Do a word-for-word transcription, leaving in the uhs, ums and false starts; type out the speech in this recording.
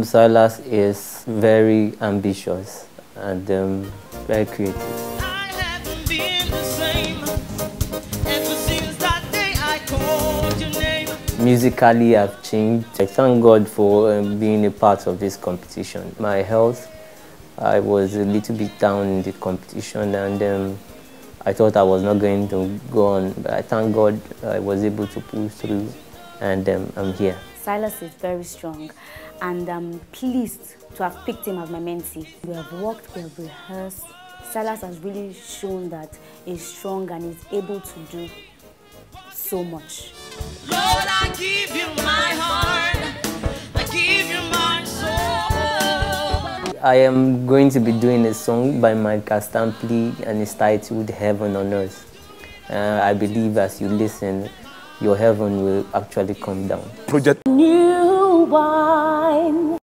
Silas is very ambitious and um, very creative. I haven't been the same ever since that day I called your name. Musically, I've changed. I thank God for um, being a part of this competition. My health, I was a little bit down in the competition, and um, I thought I was not going to go on, but I thank God I was able to pull through, and um, I'm here. Silas is very strong, and I'm pleased to have picked him as my mentee. We have worked, we have rehearsed. Silas has really shown that he's strong and is able to do so much. Lord, I give you my heart, I give you my soul. I am going to be doing a song by Mike Stampley, and it's titled Heaven on Earth. Uh, I believe as you listen, your heaven will actually come down. Project. New wine.